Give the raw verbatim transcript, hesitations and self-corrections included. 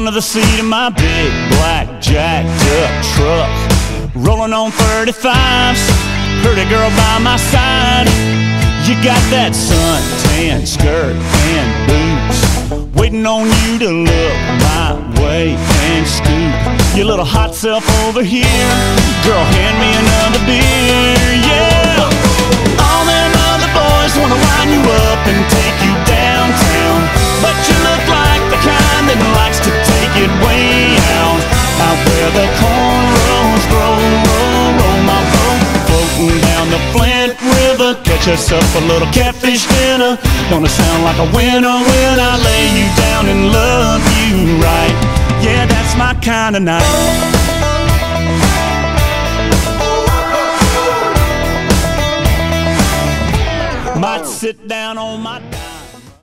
under the seat of my big black jacked up truck, rolling on thirty-fives. Pretty girl by my side, you got that suntan skirt and boots, waiting on you to look my way and scoop your little hot self over here. Girl, hand me another beer, yeah. All them other boys wanna line you up and take you downtown, but you look like the kind that likes to take it way out, out where the cornrows roll, roll, roll my boat, floating down the Flint River. Catch us up a little catfish dinner. Gonna sound like a winner when I lay you down and love you right. Yeah, that's my kind of night. Might sit down on my